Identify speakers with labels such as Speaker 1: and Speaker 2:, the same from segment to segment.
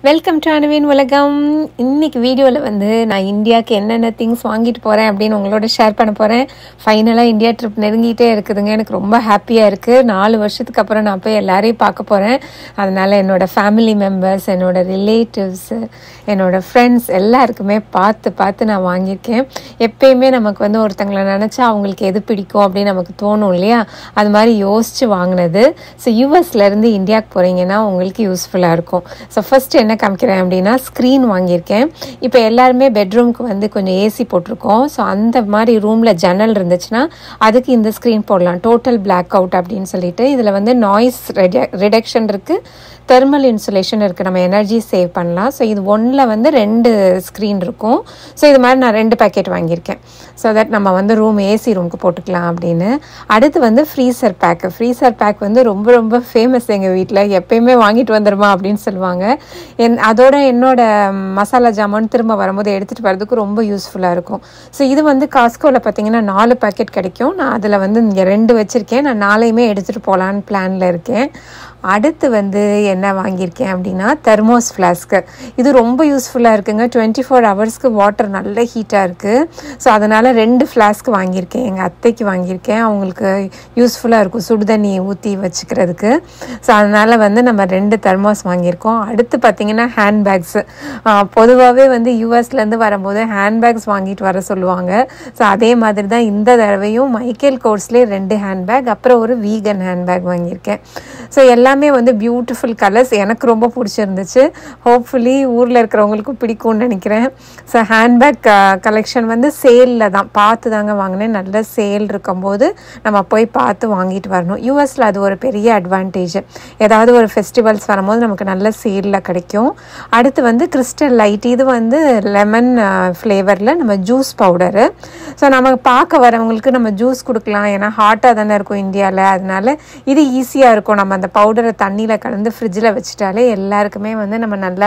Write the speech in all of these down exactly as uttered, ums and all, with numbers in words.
Speaker 1: Welcome to அணுவின் உலகம். இன்னைக்கு வீடியோவில் வந்து நான் இந்தியாவுக்கு என்னென்ன திங்ஸ் வாங்கிட்டு போகிறேன் அப்படின்னு உங்களோட ஷேர் பண்ண போகிறேன். ஃபைனலாக இந்தியா ட்ரிப் நெருங்கிட்டே இருக்குதுங்க. எனக்கு ரொம்ப ஹாப்பியாக இருக்குது. நாலு வருஷத்துக்கு அப்புறம் நான் போய் எல்லாரையும் பார்க்க போகிறேன். அதனால் என்னோடய ஃபேமிலி மெம்பர்ஸ், என்னோடய ரிலேட்டிவ்ஸு, என்னோடய ஃப்ரெண்ட்ஸ் எல்லாருக்குமே பார்த்து பார்த்து நான் வாங்கியிருக்கேன். எப்பயுமே நமக்கு வந்து ஒருத்தங்களை நினச்சா அவங்களுக்கு எது பிடிக்கும் அப்படின்னு நமக்கு தோணும் இல்லையா? அது மாதிரி யோசித்து வாங்கினது. ஸோ யூஎஸ்லேருந்து இந்தியாவுக்கு போகிறீங்கன்னா உங்களுக்கு யூஸ்ஃபுல்லாக இருக்கும். ஸோ ஃபஸ்ட்டு என்ன காமிக்கிறேன் அப்படின்னா ஸ்க்ரீன் வாங்கியிருக்கேன். இப்போ எல்லாருமே பெட்ரூம்க்கு வந்து கொஞ்சம் ஏசி போட்டிருக்கோம். ஸோ அந்த மாதிரி ரூமில் ஜன்னல் இருந்துச்சுன்னா அதுக்கு இந்த ஸ்க்ரீன் போடலாம். டோட்டல் பிளாக் அவுட் அப்படின்னு சொல்லிட்டு இதில் வந்து நாய்ஸ் ரிடக்ஷன் இருக்குது, தெர்மல் இன்சுலேஷன் இருக்குது, நம்ம எனர்ஜி சேவ் பண்ணலாம். ஸோ இது ஒன்றில் வந்து ரெண்டு ஸ்க்ரீன் இருக்கும். ஸோ இது மாதிரி நான் ரெண்டு பேக்கெட் வாங்கியிருக்கேன். ஸோ தட் நம்ம வந்து ரூம் ஏசி ரூமுக்கு போட்டுக்கலாம் அப்படின்னு. அடுத்து வந்து ஃப்ரீசர் பேக்கு. ஃப்ரீசர் பேக் வந்து ரொம்ப ரொம்ப ஃபேமஸ் எங்கள் வீட்டில். எப்பயுமே வாங்கிட்டு வந்துடுமா அப்படின்னு சொல்லுவாங்க. என் அதோட என்னோட மசாலா ஜாமான் திரும்ப வரும்போது எடுத்துகிட்டு வரதுக்கு ரொம்ப யூஸ்ஃபுல்லாக இருக்கும். ஸோ இது வந்து காஸ்கோவில் பார்த்தீங்கன்னா நாலு பேக்கெட் கிடைக்கும். நான் அதில் வந்து இங்கே ரெண்டு வச்சுருக்கேன். நான் நாளையுமே எடுத்துகிட்டு போகலான்னு பிளானில் இருக்கேன். அடுத்து வந்து என்ன வாங்கியிருக்கேன் அப்படின்னா தெர்மோஸ் ஃப்ளாஸ்க்கு. இது ரொம்ப யூஸ்ஃபுல்லாக இருக்குங்க. டுவெண்ட்டி ஃபோர் ஹவர்ஸ்க்கு வாட்டர் நல்ல ஹீட்டாக இருக்குது. ஸோ அதனால் ரெண்டு ஃப்ளாஸ்க்கு வாங்கியிருக்கேன். எங்கள் அத்தைக்கு வாங்கியிருக்கேன். அவங்களுக்கு யூஸ்ஃபுல்லாக இருக்கும் சுடுதண்ணி ஊற்றி வச்சுக்கிறதுக்கு. ஸோ அதனால் வந்து நம்ம ரெண்டு தெர்மோஸ் வாங்கியிருக்கோம். அடுத்து பார்த்திங்கன்னா ஹேண்ட்பேக்ஸு. பொதுவாகவே வந்து யூஎஸ்லேருந்து வரும்போது ஹேண்ட்பேக்ஸ் வாங்கிட்டு வர சொல்லுவாங்க. ஸோ அதே மாதிரி தான் இந்த தடவையும் மைக்கேல் கோர்ஸ்லேயே ரெண்டு ஹேண்ட்பேக், அப்புறம் ஒரு வீகன் ஹேண்ட்பேக் வாங்கியிருக்கேன். ஸோ எல்லாமே வந்து பியூட்டிஃபுல் கலர்ஸ். எனக்கு ரொம்ப பிடிச்சிருந்துச்சு. ஹோப்ஃபுல்லி ஊரில் இருக்கிறவங்களுக்கும் பிடிக்கும்னு நினைக்கிறேன். ஸோ ஹேண்ட்பேக் கலெக்ஷன் வந்து சேலில் தான் பார்த்து தாங்க வாங்கினேன். நல்ல சேல் இருக்கும்போது நம்ம போய் பார்த்து வாங்கிட்டு வரணும். யூஎஸில் அது ஒரு பெரிய அட்வான்டேஜ். ஏதாவது ஒரு ஃபெஸ்டிவல்ஸ் வரும்போது நமக்கு நல்ல சேலில் கிடைக்கும். அடுத்து வந்து கிறிஸ்டல் லைட். இது வந்து லெமன் ஃப்ளேவரில் நம்ம ஜூஸ் பவுடரு. ஸோ நம்ம பார்க்க வரவங்களுக்கு நம்ம ஜூஸ் கொடுக்கலாம். ஏன்னா ஹாட்டாக தானே இருக்கும் இந்தியாவில். அதனால இது ஈஸியாக இருக்கும். நம்ம அந்த பவுடரை தண்ணியில் கலந்து ஃப்ரிட்ஜில் வச்சுட்டாலே எல்லாருக்குமே வந்து நம்ம நல்லா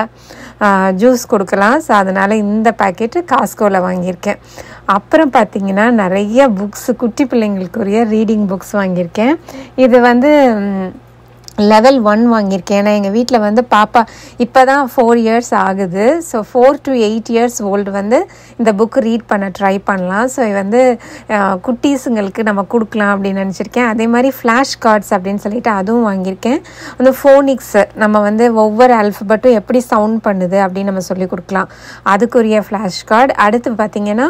Speaker 1: ஜூஸ் கொடுக்கலாம். ஸோ அதனால் இந்த பேக்கெட்டு காஸ்கோவில் வாங்கியிருக்கேன். அப்புறம் பார்த்திங்கன்னா நிறைய புக்ஸு, குட்டி பிள்ளைங்களுக்குரிய ரீடிங் புக்ஸ் வாங்கியிருக்கேன். இது வந்து லெவல் ஒன் வாங்கியிருக்கேன். ஏன்னா எங்கள் வீட்டில் வந்து பாப்பா இப்போ தான் ஃபோர் இயர்ஸ் ஆகுது. So four to eight years old வந்து இந்த புக்கு ரீட் பண்ண ட்ரை பண்ணலாம். ஸோ வந்து குட்டீஸுங்களுக்கு நம்ம கொடுக்கலாம் அப்படின்னு நினச்சிருக்கேன். அதே மாதிரி ஃப்ளாஷ் கார்ட்ஸ் அப்படின்னு சொல்லிட்டு அதுவும் வாங்கியிருக்கேன். அந்த ஃபோனிக்ஸு நம்ம வந்து ஒவ்வொரு அல்ஃபபெட்டும் எப்படி சவுண்ட் பண்ணுது அப்படின்னு நம்ம சொல்லி கொடுக்கலாம். அதுக்குரிய ஃப்ளாஷ் கார்டு. அடுத்து பார்த்திங்கன்னா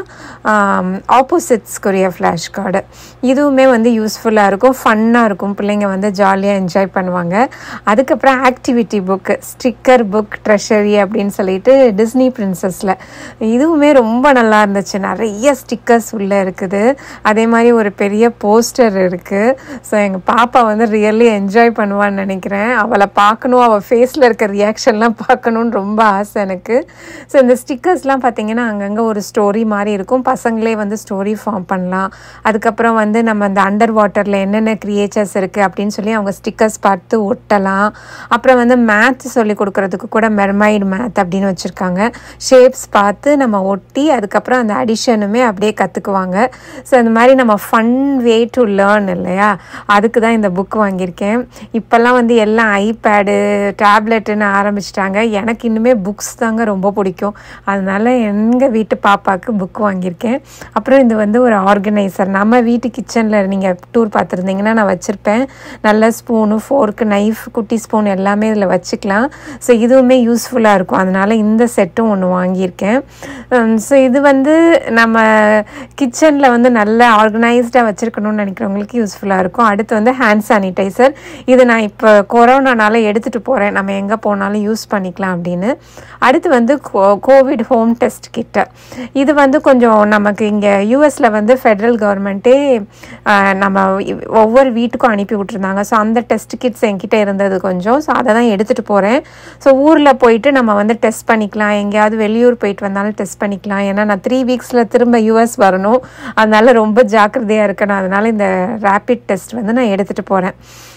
Speaker 1: ஆப்போசிட்ஸ்க்குரிய ஃப்ளாஷ் கார்டு. இதுவுமே வந்து யூஸ்ஃபுல்லாக இருக்கும், ஃபன்னாக இருக்கும். பிள்ளைங்க வந்து ஜாலியாக என்ஜாய் பண்ணுவாங்க. அதுக்கப்புறம் activity book, sticker book treasury அப்படின்னு சொல்லிட்டு டிஸ்னி பிரின்சஸில். இதுவுமே ரொம்ப நல்லா இருந்துச்சு. நிறைய ஸ்டிக்கர்ஸ் உள்ளே இருக்குது. அதே மாதிரி ஒரு பெரிய போஸ்டர் இருக்குது. ஸோ எங்கள் பாப்பா வந்து ரியல்லி என்ஜாய் பண்ணுவான்னு நினைக்கிறேன். அவளை பார்க்கணும், அவள் ஃபேஸில் இருக்க ரியாக்ஷன்லாம் பார்க்கணுன்னு ரொம்ப ஆசை எனக்கு. ஸோ இந்த ஸ்டிக்கர்ஸ்லாம் பார்த்திங்கன்னா அங்கங்கே ஒரு ஸ்டோரி மாதிரி இருக்கும். பசங்களே வந்து ஸ்டோரி ஃபார்ம் பண்ணலாம். அதுக்கப்புறம் வந்து நம்ம அந்த அண்டர் வாட்டரில் என்னென்ன கிரியேச்சர்ஸ் இருக்குது அப்படின்னு சொல்லி அவங்க ஸ்டிக்கர்ஸ் பார்த்து ஒட்டலாம். அப்புறம் வந்து மேத் சொல்லி கொடுக்கறதுக்கு கூட மெர்மைடு மேத் அப்படின்னு வச்சுருக்காங்க. ஷேப்ஸ் பார்த்து நம்ம ஒட்டி அதுக்கப்புறம் அந்த அடிஷனுமே அப்படியே கற்றுக்குவாங்க. ஸோ இந்த மாதிரி நம்ம ஃபன் வே டு லேர்ன் இல்லையா, அதுக்கு தான் இந்த புக் வாங்கியிருக்கேன். இப்போல்லாம் வந்து எல்லாம் ஐபேடு, டேப்லெட்டுன்னு ஆரம்பிச்சிட்டாங்க. எனக்கு இன்னுமே புக்ஸ் தாங்க ரொம்ப பிடிக்கும். அதனால் எங்கள் வீட்டு பாப்பாவுக்கு புக் வாங்கியிருக்கேன். அப்புறம் இது வந்து ஒரு ஆர்கனைசர். நம்ம வீட்டு கிச்சனில் நீங்கள் டூர் பார்த்துருந்தீங்கன்னா நான் வச்சுருப்பேன். நல்ல ஸ்பூனு, ஃபோர்க்கு, நைஃப், குட்டி ஸ்பூன் எல்லாமே இதில் வச்சுக்கலாம். ஸோ இதுவுமே யூஸ்ஃபுல்லாக இருக்கும். அதனால் இந்த செட்டும் ஒன்று வாங்கியிருக்கேன். ஸோ இது வந்து நம்ம கிச்சனில் வந்து நல்ல ஆர்கனைஸ்டாக வச்சுருக்கணும்னு நினைக்கிறவங்களுக்கு யூஸ்ஃபுல்லாக இருக்கும். அடுத்து வந்து ஹேண்ட் சானிடைசர். இது நான் இப்போ கொரோனானால எடுத்துகிட்டு போகிறேன், நம்ம எங்கே போனாலும் யூஸ் பண்ணிக்கலாம் அப்படின்னு. அடுத்து வந்து கோவிட் ஹோம் டெஸ்ட் கிட்ட. இது வந்து கொஞ்சம் நமக்கு இங்கே யூஎஸில் வந்து ஃபெட்ரல் கவர்மெண்ட்டே நம்ம ஒவ்வொரு வீட்டுக்கும் அனுப்பி விட்டுருந்தாங்க. ஸோ அந்த டெஸ்ட் கிட்ஸ் என்கிட்ட இருந்தது கொஞ்சம். ஸோ அதை தான் எடுத்துகிட்டு போகிறேன். ஸோ ஊரில் போயிட்டு நம்ம வந்து டெஸ்ட் பண்ணிக்கலாம். எங்கேயாவது வெளியூர் போயிட்டு வந்தாலும் டெஸ்ட் பண்ணிக்கலாம். ஏன்னா நான் த்ரீ வீக்ஸில் திரும்ப யூஎஸ் வரணும். அதனால ரொம்ப ஜாக்கிரதையாக இருக்கணும். அதனால் இந்த ரேபிட் டெஸ்ட் வந்து நான் எடுத்துகிட்டு போகிறேன்.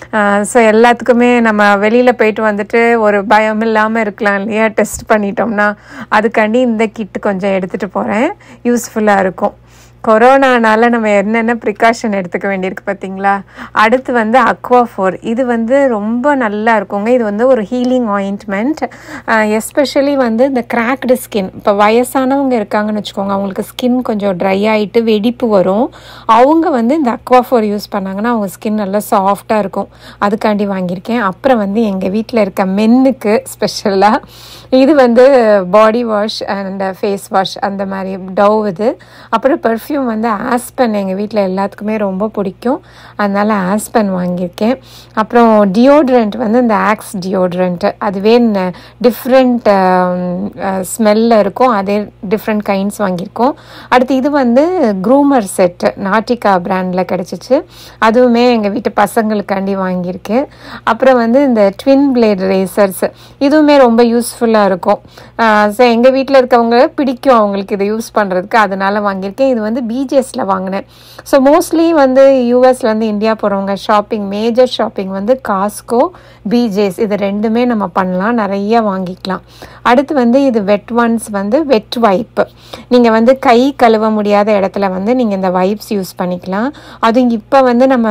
Speaker 1: ஸோ எல்லாத்துக்குமே நம்ம வெளியில் போயிட்டு வந்துட்டு ஒரு பயம் இல்லாமல் இருக்கலாம் இல்லையா, டெஸ்ட் பண்ணிட்டோம்னா. அதுக்காண்டி இந்த கிட்டு கொஞ்சம் எடுத்துகிட்டு போகிறேன். யூஸ்ஃபுல்லாக இருக்கும். கொரோனானால நம்ம என்னென்ன ப்ரிகாஷன் எடுத்துக்க வேண்டியிருக்கு பார்த்தீங்களா. அடுத்து வந்து அக்வாஃபோர். இது வந்து ரொம்ப நல்லா இருக்குங்க. இது வந்து ஒரு ஹீலிங் ஆயின்ட்மெண்ட். எஸ்பெஷலி வந்து இந்த கிராக்டு ஸ்கின், இப்போ வயசானவங்க இருக்காங்கன்னு வச்சுக்கோங்க, அவங்களுக்கு ஸ்கின் கொஞ்சம் ட்ரை ஆகிட்டு வெடிப்பு வரும். அவங்க வந்து இந்த அக்வாஃபோர் யூஸ் பண்ணாங்கன்னா அவங்க ஸ்கின் நல்லா சாஃப்டாக இருக்கும். அதுக்காண்டி வாங்கியிருக்கேன். அப்புறம் வந்து எங்கள் வீட்டில் இருக்க மென்னுக்கு ஸ்பெஷலாக இது வந்து body wash and face wash அந்த மாதிரி டவ் இது. அப்புறம் பர்ஃப்யூம் வந்து ஆஸ்பன் எங்கள் வீட்டில் எல்லாத்துக்குமே ரொம்ப பிடிக்கும், அதனால் ஆஸ்பன் வாங்கியிருக்கேன். அப்புறம் டியோட்ரண்ட் வந்து இந்த ஆக்ஸ் டியோட்ரண்ட், அதுவே டிஃப்ரெண்ட் ஸ்மெல்லில் இருக்கும், அதே டிஃப்ரெண்ட் கைண்ட்ஸ் வாங்கியிருக்கோம். அடுத்து இது வந்து க்ரூமர் செட்டு நாட்டிகா பிராண்டில் கிடச்சிச்சு, அதுவுமே எங்கள் வீட்டு பசங்களுக்காண்டி வாங்கியிருக்கேன். அப்புறம் வந்து இந்த ட்வின் பிளேட் ரேசர்ஸ், இதுவுமே ரொம்ப யூஸ்ஃபுல்லாக இருக்கும். ஸோ எங்கள் வீட்டில் இருக்கவங்க பிடிக்கும் அவங்களுக்கு இதை யூஸ் பண்ணுறதுக்கு, அதனால வாங்கியிருக்கேன். இது வந்து பிஜேஸில் வாங்கினேன். ஸோ மோஸ்ட்லி வந்து யூஎஸ்லேருந்து இந்தியா போகிறவங்க ஷாப்பிங், மேஜர் ஷாப்பிங் வந்து காஸ்கோ, பிஜேஸ், இது ரெண்டுமே நம்ம பண்ணலாம், நிறைய வாங்கிக்கலாம். அடுத்து வந்து இது வெட் ஒன்ஸ் வந்து வெட் வைப்பு. நீங்கள் வந்து கை கழுவ முடியாத இடத்துல வந்து நீங்கள் இந்த வைப்ஸ் யூஸ் பண்ணிக்கலாம். அதுவும் இப்போ வந்து நம்ம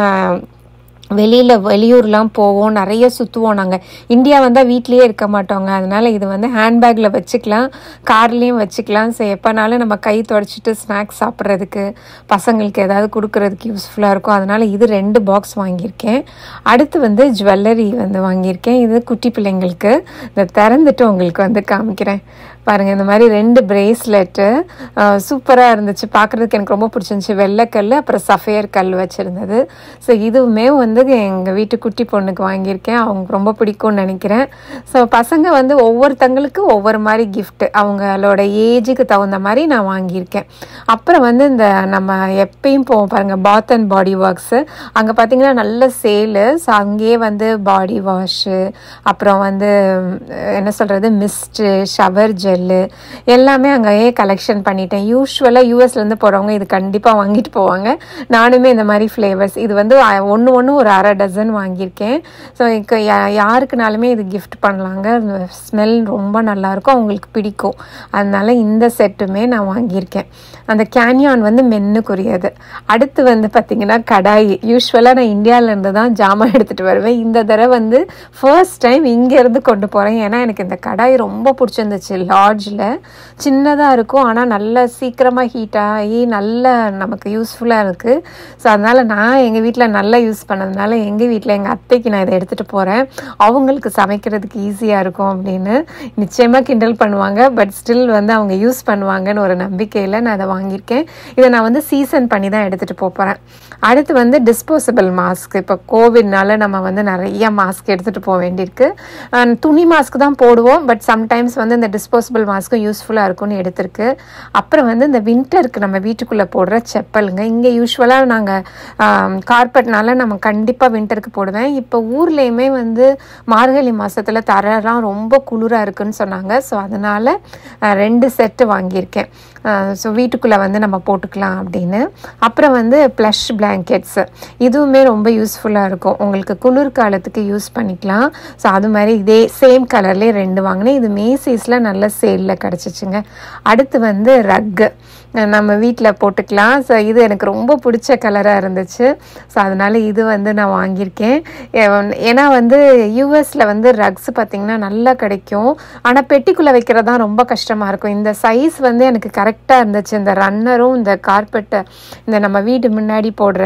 Speaker 1: வெளியில் வெளியூர்லாம் போவோம், நிறைய சுற்றுவோம். நாங்கள் இந்தியா வந்தால் வீட்லேயே இருக்க மாட்டோங்க, அதனால் இது வந்து ஹேண்ட்பேக்கில் வச்சுக்கலாம், கார்லேயும் வச்சுக்கலாம். ஸோ எப்போனாலும் நம்ம கை துடைச்சிட்டு ஸ்நாக்ஸ் சாப்பிட்றதுக்கு, பசங்களுக்கு ஏதாவது கொடுக்கறதுக்கு யூஸ்ஃபுல்லாக இருக்கும். அதனால் இது ரெண்டு பாக்ஸ் வாங்கியிருக்கேன். அடுத்து வந்து ஜுவல்லரி வந்து வாங்கியிருக்கேன். இது குட்டி பிள்ளைங்களுக்கு. இதை திறந்துட்டு உங்களுக்கு வந்து காமிக்கிறேன் பாருங்கள். இந்த மாதிரி ரெண்டு பிரேஸ்லெட்டு சூப்பராக இருந்துச்சு, பார்க்குறதுக்கு எனக்கு ரொம்ப பிடிச்சிருந்துச்சி. வெள்ளைக்கல் அப்புறம் சஃபையர் கல் வச்சுருந்தது. ஸோ இதுவுமே வந்து எங்கள் வீட்டு குட்டி பொண்ணுக்கு வாங்கியிருக்கேன், அவங்க ரொம்ப பிடிக்கும்னு நினைக்கிறேன். ஸோ பசங்க வந்து ஒவ்வொருத்தங்களுக்கு ஒவ்வொரு மாதிரி கிஃப்ட், அவங்களோட ஏஜுக்கு தகுந்த மாதிரி நான் வாங்கியிருக்கேன். அப்புறம் வந்து இந்த நம்ம எப்பயும் போவோம் பாருங்கள், பாத் அண்ட் பாடி ஒர்க்ஸு, அங்கே பார்த்தீங்கன்னா நல்ல சேலு. ஸோ அங்கேயே வந்து பாடி வாஷு, அப்புறம் வந்து என்ன சொல்கிறது, மிஸ்ட்டு, ஷவர் ஜெல் எல்லாமே அங்கேயே கலெக்ஷன் பண்ணிட்டேன். யூஸ்வலாக யூஎஸ்லேருந்து போகிறவங்க இது கண்டிப்பாக வாங்கிட்டு போவாங்க. நானுமே இந்த மாதிரி ஃப்ளேவர்ஸ் இது வந்து ஒன்று ஒன்று ஒரு அரை டசன் வாங்கியிருக்கேன். ஸோ இப்போ யாருக்குனாலுமே இது கிஃப்ட் பண்ணலாங்க. ஸ்மெல் ரொம்ப நல்லாயிருக்கும், அவங்களுக்கு பிடிக்கும். அதனால இந்த செட்டுமே நான் வாங்கியிருக்கேன். அந்த கேன்யான் வந்து மென்னுக்குரியது. அடுத்து வந்து பார்த்திங்கன்னா கடாய். யூஸ்வலாக நான் இந்தியாவிலேருந்து தான் ஜாமான் எடுத்துகிட்டு வருவேன். இந்த தடவை வந்து ஃபர்ஸ்ட் டைம் இங்கேருந்து கொண்டு போகிறேன். ஏன்னா எனக்கு இந்த கடாய் ரொம்ப பிடிச்சிருந்துச்சு. லார்ஜில் சின்னதாக இருக்கும், ஆனால் நல்லா சீக்கிரமாக ஹீட் ஆகி நல்ல நமக்கு யூஸ்ஃபுல்லாக இருக்குது. ஸோ அதனால் நான் எங்கள் வீட்டில் நல்லா யூஸ் பண்ணதுனால எங்கள் வீட்டில் எங்கள் அத்தைக்கு நான் இதை எடுத்துகிட்டு போகிறேன். அவங்களுக்கு சமைக்கிறதுக்கு ஈஸியாக இருக்கும் அப்படின்னு நிச்சயமாக கிண்டல் பண்ணுவாங்க. பட் ஸ்டில் வந்து அவங்க யூஸ் பண்ணுவாங்கன்னு ஒரு நம்பிக்கையில் நான் அதை வாங்கியிருக்கேன். இதை நான் வந்து சீசன் பண்ணி தான் எடுத்துகிட்டு போகிறேன். அடுத்து வந்து டிஸ்போசபிள் மாஸ்க். இப்போ கோவிட்னால நம்ம வந்து நிறைய மாஸ்க் எடுத்துகிட்டு போக வேண்டியிருக்கு. துணி மாஸ்க் தான் போடுவோம், பட் சம்டைம்ஸ் வந்து இந்த டிஸ்போசபிள் மாஸ்க்கும் யூஸ்ஃபுல்லாக இருக்கும்னு எடுத்திருக்கு. அப்புறம் வந்து இந்த வின்டருக்கு நம்ம வீட்டுக்குள்ளே போடுற செப்பலுங்க. இங்கே யூஸ்வலாக நாங்கள் கார்பெட்னால நம்ம கண்டிப்பாக வின்டருக்கு போடுவேன். இப்போ ஊர்லேயுமே வந்து மார்கழி மாதத்தில் தரலாம் ரொம்ப குளிராக இருக்குன்னு சொன்னாங்க. ஸோ அதனால் ரெண்டு செட்டு வாங்கியிருக்கேன். ஸோ வீட்டுக்குள்ளே வந்து நம்ம போட்டுக்கலாம் அப்படின்னு. அப்புறம் வந்து ப்ளஷ் பிளாங்கெட்ஸு, இதுவுமே ரொம்ப யூஸ்ஃபுல்லாக இருக்கும், உங்களுக்கு குளிர்காலத்துக்கு யூஸ் பண்ணிக்கலாம். ஸோ அது மாதிரி இதே சேம் கலர்லேயே ரெண்டு வாங்கினேன். இது மேசிஸில் நல்ல சேலில் கிடச்சிச்சுங்க. அடுத்து வந்து ரக்கு நம்ம வீட்டில் போட்டுக்கலாம். ஸோ இது எனக்கு ரொம்ப பிடிச்ச கலராக இருந்துச்சு. ஸோ அதனால் இது வந்து நான் வாங்கியிருக்கேன். ஏன்னா வந்து யூஎஸில் வந்து ரக்ஸ் பார்த்திங்கன்னா நல்லா கிடைக்கும், ஆனால் பெட்டிக்குள்ளே வைக்கிறது தான் ரொம்ப கஷ்டமாக இருக்கும். இந்த சைஸ் வந்து எனக்கு கரெக்டாக இருந்துச்சு. இந்த ரன்னரும் இந்த கார்பெட்டை இந்த நம்ம வீடு முன்னாடி போடுற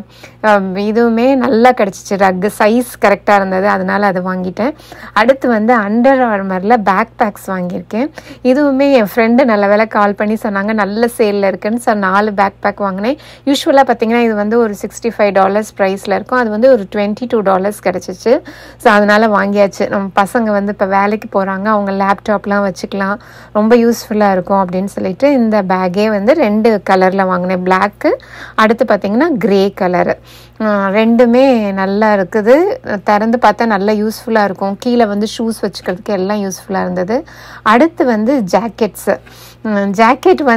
Speaker 1: இதுவுமே நல்லா கிடச்சிச்சு. ரக்கு சைஸ் கரெக்டாக இருந்தது, அதனால் அதை வாங்கிட்டேன். அடுத்து வந்து அண்டர் ஆர்மரில் பேக் பேக்ஸ் வாங்கியிருக்கேன். இதுவுமே என் ஃப்ரெண்டு நல்ல வேலை கால் பண்ணி சொன்னாங்க நல்ல சேலில் இருக்குன்னு. ஸோ நாலு பேக் பேக் வாங்கினேன். யூஸ்வலாக பார்த்திங்கன்னா இது வந்து ஒரு சிக்ஸ்டி ஃபைவ் டாலர்ஸ் ப்ரைஸில் இருக்கும், அது வந்து ஒரு டுவெண்ட்டி டூ டாலர்ஸ் கிடச்சிச்சு. ஸோ அதனால் வாங்கியாச்சு. நம்ம பசங்க வந்து இப்போ வேலைக்கு போகிறாங்க, அவங்க லேப்டாப்லாம் வச்சுக்கலாம், ரொம்ப யூஸ்ஃபுல்லாக இருக்கும் அப்படின்னு சொல்லிட்டு இந்த பேக்கே வந்து ரெண்டு கலரில் வாங்கினேன், பிளாக்கு, அடுத்து பார்த்திங்கன்னா க்ரே கலரு. ரெண்டுமே நல்லா இருக்குது. திறந்து பார்த்தா நல்லா யூஸ்ஃபுல்லாக இருக்கும், கீழே வந்து ஷூஸ் வச்சுக்கிறதுக்கு எல்லாம் யூஸ்ஃபுல்லாக இருந்தது. அடுத்து வந்து ஜாக்கெட்ஸு. ஜாக்கெட் வந்து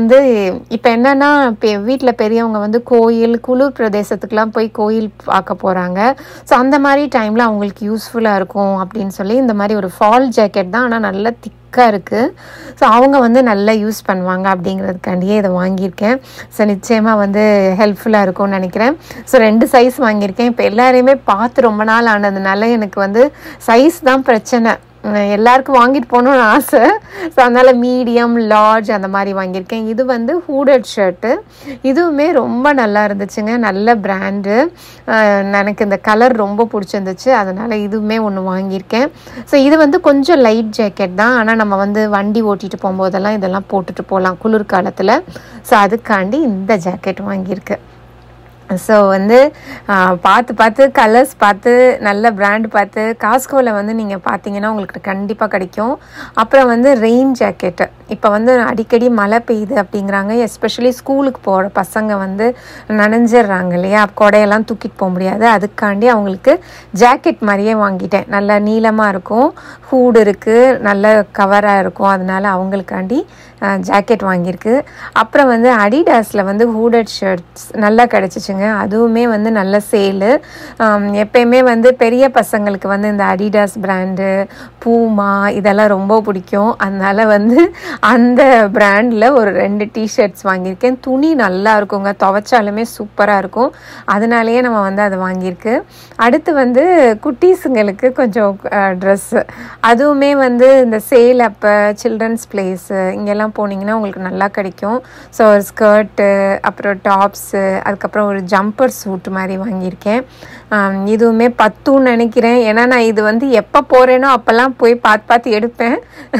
Speaker 1: இப்போ என்னென்னா இப்போ வீட்டில் பெரியவங்க வந்து கோயில் குளிர் பிரதேசத்துக்குலாம் போய் கோயில் பார்க்க போகிறாங்க. ஸோ அந்த மாதிரி டைமில் அவங்களுக்கு யூஸ்ஃபுல்லாக இருக்கும் அப்படின்னு சொல்லி இந்த மாதிரி ஒரு ஃபால் ஜாக்கெட் தான், ஆனால் நல்லா திக்காக இருக்குது. ஸோ அவங்க வந்து நல்லா யூஸ் பண்ணுவாங்க அப்படிங்கிறதுக்காண்டியே இதை வாங்கியிருக்கேன். ஸோ நிச்சயமாக வந்து ஹெல்ப்ஃபுல்லாக இருக்கும்னு நினைக்கிறேன். ஸோ ரெண்டு சைஸ் வாங்கியிருக்கேன். இப்போ எல்லாரையுமே பார்த்து ரொம்ப நாள் ஆனதுனால எனக்கு வந்து சைஸ் தான் பிரச்சனை. எல்லாருக்கும் வாங்கிட்டு போகணுன்னு ஆசை. ஸோ அதனால் மீடியம் லார்ஜ் அந்த மாதிரி வாங்கியிருக்கேன். இது வந்து ஹூடட் ஷர்ட்டு. இதுவுமே ரொம்ப நல்லா இருந்துச்சுங்க, நல்ல பிராண்டு. எனக்கு இந்த கலர் ரொம்ப பிடிச்சிருந்துச்சு, அதனால் இதுவுமே ஒன்று வாங்கியிருக்கேன். ஸோ இது வந்து கொஞ்சம் லைட் ஜாக்கெட் தான், ஆனால் நம்ம வந்து வண்டி ஓட்டிகிட்டு போகும்போதெல்லாம் இதெல்லாம் போட்டுட்டு போகலாம் குளிர்காலத்தில். ஸோ அதுக்காண்டி இந்த ஜாக்கெட் வாங்கியிருக்கேன். ஸோ வந்து பார்த்து பார்த்து கலர்ஸ் பார்த்து நல்ல பிராண்ட் பார்த்து காஸ்கோவில் வந்து நீங்கள் பார்த்தீங்கன்னா உங்களுக்கு கண்டிப்பாக கிடைக்கும். அப்புறம் வந்து ரெயின் ஜாக்கெட்டு. இப்போ வந்து அடிக்கடி மழை பெய்யுது அப்படிங்கிறாங்க. எஸ்பெஷலி ஸ்கூலுக்கு போகிற பசங்க வந்து நனைஞ்சிடுறாங்க இல்லையா, கொடையெல்லாம் தூக்கிட்டு போக முடியாது. அதுக்காண்டி அவங்களுக்கு ஜாக்கெட் மாதிரியே வாங்கிட்டேன். நல்லா நீளமாக இருக்கும், ஹூடு இருக்குது, நல்ல கவராக இருக்கும். அதனால அவங்களுக்காண்டி ஜாக்கெட் வாங்கியிருக்கு. அப்புறம் வந்து அடிடாஸில் வந்து ஹூடட் ஷர்ட்ஸ் நல்லா கிடச்சிச்சுங்க. அதுவுமே வந்து நல்ல சேலு. எப்பயுமே வந்து பெரிய பசங்களுக்கு வந்து இந்த அடிடாஸ் பிராண்டு, பூமா இதெல்லாம் ரொம்ப பிடிக்கும். அதனால வந்து அந்த பிராண்டில் ஒரு ரெண்டு டிஷர்ட்ஸ் வாங்கியிருக்கேன். துணி நல்லா இருக்குங்க, துவைச்சாலுமே சூப்பராக இருக்கும். அதனாலேயே நம்ம வந்து அதை வாங்கியிருக்கு. அடுத்து வந்து குட்டீஸுங்களுக்கு கொஞ்சம் ட்ரெஸ்ஸு, அதுவுமே வந்து இந்த சேல் அப்போ சில்ட்ரன்ஸ் பிளேஸு இங்கெல்லாம் போனீங்கன்னா உங்களுக்கு நல்லா கிடைக்கும். ஸோ ஒரு ஸ்கர்ட்டு, அப்புறம் டாப்ஸு, அதுக்கப்புறம் ஒரு ஜம்பர் சூட் மாதிரி வாங்கியிருக்கேன். இதுவுமே பத்துன்னு நினைக்கிறேன். ஏன்னா நான் இது வந்து எப்போ போகிறேனோ அப்போல்லாம் போய் பார்த்து பார்த்து எடுப்பேன்.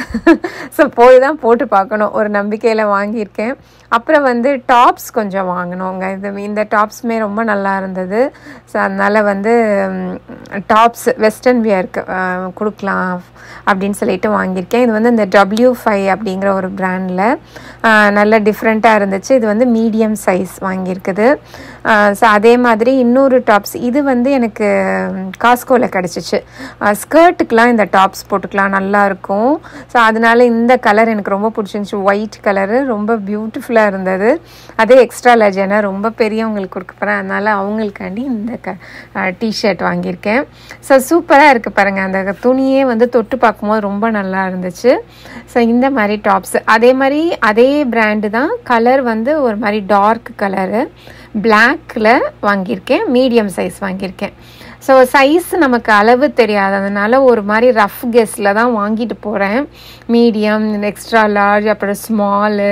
Speaker 1: ஸோ போய் தான் போட்டு பார்க்கணும், ஒரு நம்பிக்கையில் வாங்கியிருக்கேன். அப்புறம் வந்து டாப்ஸ் கொஞ்சம் வாங்கினோங்க. இது இந்த டாப்ஸுமே ரொம்ப நல்லா இருந்தது. ஸோ அதனால் வந்து டாப்ஸ் வெஸ்டர்ன் வியருக்கு கொடுக்கலாம் அப்படின்னு சொல்லிட்டு வாங்கியிருக்கேன். இது வந்து இந்த டபிள்யூ ஃபைவ் அப்படிங்கிற ஒரு பிராண்டில் நல்ல டிஃப்ரெண்ட்டாக இருந்துச்சு. இது வந்து மீடியம் சைஸ் வாங்கியிருக்குது. ஸோ அதே மாதிரி இன்னொரு டாப்ஸ், இது வந்து எனக்கு காஸ்கோவில் கிடச்சிச்சு. ஸ்கர்ட்டுக்கெலாம் இந்த டாப்ஸ் போட்டுக்கலாம், நல்லாயிருக்கும். ஸோ அதனால இந்த கலர் எனக்கு ரொம்ப பிடிச்சிருந்துச்சி. ஒயிட் கலரு ரொம்ப பியூட்டிஃபுல்லாக இருந்தது. அதே எக்ஸ்ட்ரா லார்ஜ், ஏன்னா ரொம்ப பெரியவங்களுக்கு கொடுக்க போகிறேன், அதனால் அவங்களுக்காண்டி இந்த க டிஷர்ட் வாங்கியிருக்கேன். ஸோ சூப்பராக இருக்குது பாருங்கள். அந்த துணியே வந்து தொட்டு பார்க்கும்போது ரொம்ப நல்லா இருந்துச்சு. ஸோ இந்த மாதிரி டாப்ஸ் அதே மாதிரி அதே பிராண்டு தான். கலர் வந்து ஒரு மாதிரி டார்க் கலரு, பிளாக்கில் வாங்கியிருக்கேன். மீடியம் சைஸ் வாங்கியிருக்கேன். ஸோ சைஸ் நமக்கு அளவு தெரியாததுனால ஒரு மாதிரி ரஃப் கெஸ்ஸில் தான் வாங்கிட்டு போகிறேன். மீடியம், எக்ஸ்ட்ரா லார்ஜ், அப்புறம் ஸ்மாலு,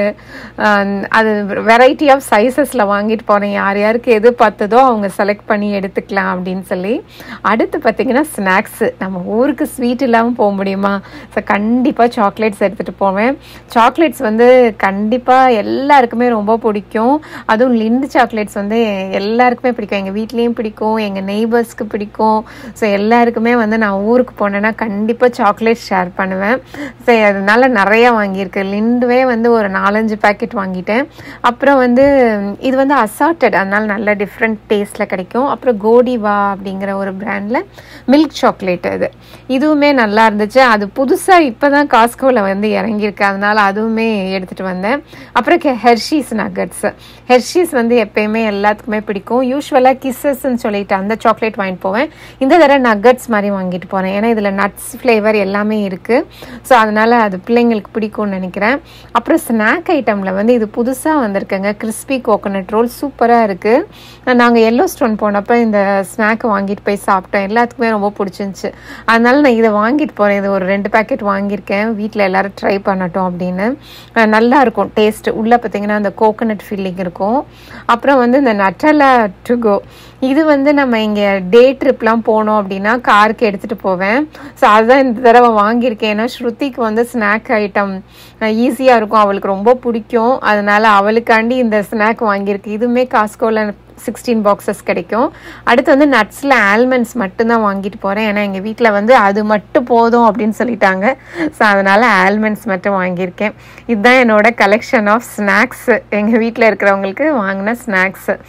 Speaker 1: அது வெரைட்டி ஆஃப் சைஸஸில் வாங்கிட்டு போகிறேன். யார் யாருக்கு எது பார்த்ததோ அவங்க செலக்ட் பண்ணி எடுத்துக்கலாம் அப்படின்னு சொல்லி. அடுத்து பார்த்திங்கன்னா ஸ்நாக்ஸு. நம்ம ஊருக்கு ஸ்வீட் இல்லாமல் போக முடியுமா? ஸோ கண்டிப்பாக சாக்லேட்ஸ் எடுத்துகிட்டு போவேன். சாக்லேட்ஸ் வந்து கண்டிப்பாக எல்லாருக்குமே ரொம்ப பிடிக்கும். அதுவும் லிண்டு சாக்லேட்ஸ் வந்து எல்லாருக்குமே பிடிக்கும். எங்கள் வீட்லேயும் பிடிக்கும், எங்கள் நெய்பர்ஸ்க்கு பிடிக்கும். ஸோ எல்லாருக்குமே வந்து நான் ஊருக்கு போனேன்னா கண்டிப்பாக சாக்லேட் ஷேர் பண்ணுவேன். ஸோ அதனால நிறையா வாங்கியிருக்கு. லிண்டுவே வந்து ஒரு நாலஞ்சு பேக்கெட் வாங்கிட்டேன். அப்புறம் வந்து இது வந்து அசார்ட்டட், அதனால நல்ல டிஃப்ரெண்ட் டேஸ்ட்டில் கிடைக்கும். அப்புறம் கோடிவா அப்படிங்கிற ஒரு பிராண்டில் மில்க் சாக்லேட், அது இதுவுமே நல்லா இருந்துச்சு. அது புதுசாக இப்போ தான் காஸ்கோவில் வந்து இறங்கியிருக்கு, அதனால அதுவுமே எடுத்துகிட்டு வந்தேன். அப்புறம் ஹெர்ஷீஸ் நகட்ஸ். ஹெர்ஷீஸ் வந்து எப்பயுமே எல்லாத்துக்குமே பிடிக்கும். யூஸ்வலாக கிஸ்ஸஸ்ன்னு சொல்லிட்டு அந்த சாக்லேட் வாங்கிட்டு போவேன். இந்த தடவை நகட்ஸ் மாதிரி வாங்கிட்டு போகிறேன். ஏன்னா இதில் நட்ஸ் ஃப்ளேவர் எல்லாமே இருக்குது. ஸோ அதனால் அது பிள்ளைங்களுக்கு பிடிக்கும்னு நினைக்கிறேன். அப்புறம் ஸ்நாக் ஐட்டமில் வந்து இது புதுசாக வந்திருக்குங்க, கிறிஸ்பி கோகோனட் ரோல். சூப்பராக இருக்குது. நாங்கள் எல்லோ ஸ்டோன் போனப்போ இந்த ஸ்நாக்கை வாங்கிட்டு போய் சாப்பிட்டோம். எல்லாத்துக்குமே ரொம்ப பிடிச்சிருந்துச்சு. அதனால நான் இதை வாங்கிட்டு போகிறேன். இது ஒரு ரெண்டு பேக்கெட் வாங்கியிருக்கேன், வீட்டில் எல்லோரும் ட்ரை பண்ணட்டும் அப்படின்னு. நல்லா இருக்கும் டேஸ்ட்டு. உள்ளே பார்த்தீங்கன்னா அந்த கோகோனட் ஃபீலிங் இருக்கும். அப்புறம் வந்து இந்த நட்டலா டு கோ, இது வந்து நம்ம இங்கே டே ட்ரிப்லாம் போனோம் அப்படின்னா காருக்கு எடுத்துகிட்டு போவேன். ஸோ அதுதான் இந்த தடவை வாங்கியிருக்கேன். ஏன்னா ஸ்ருதிக்கு வந்து ஸ்நாக் ஐட்டம் ஈஸியாக இருக்கும், அவளுக்கு ரொம்ப பிடிக்கும். அதனால அவளுக்காண்டி இந்த ஸ்நாக் வாங்கியிருக்கு. இதுவுமே காஸ்கோவில் சிக்ஸ்டீன் பாக்ஸஸ் கிடைக்கும். அடுத்து வந்து நட்ஸில் ஆல்மண்ட்ஸ் மட்டும்தான் வாங்கிட்டு போகிறேன். ஏன்னா எங்கள் வீட்டில் வந்து அது மட்டும் போதும் அப்படின்னு சொல்லிட்டாங்க. ஸோ அதனால் ஆல்மண்ட்ஸ் மட்டும் வாங்கியிருக்கேன். இதுதான் என்னோட கலெக்ஷன் ஆஃப் ஸ்நாக்ஸு, எங்கள் வீட்டில் இருக்கிறவங்களுக்கு வாங்கின ஸ்நாக்ஸு.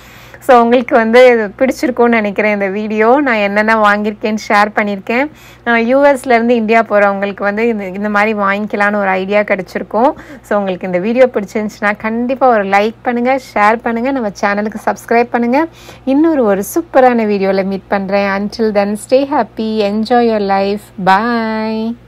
Speaker 1: ஸோ உங்களுக்கு வந்து இது பிடிச்சிருக்கும்னு நினைக்கிறேன். இந்த வீடியோ நான் என்னென்ன வாங்கியிருக்கேன்னு ஷேர் பண்ணியிருக்கேன். யூஎஸ்லேருந்து இந்தியா போகிறவங்களுக்கு வந்து இந்த இந்த மாதிரி வாங்கிக்கலான்னு ஒரு ஐடியா கிடச்சிருக்கும். ஸோ உங்களுக்கு இந்த வீடியோ பிடிச்சிருந்துச்சுன்னா கண்டிப்பாக ஒரு லைக் பண்ணுங்கள், ஷேர் பண்ணுங்கள், நம்ம சேனலுக்கு சப்ஸ்கிரைப் பண்ணுங்கள். இன்னொரு ஒரு சூப்பரான வீடியோவில் மீட் பண்ணுறேன். until then stay happy, enjoy your life, bye.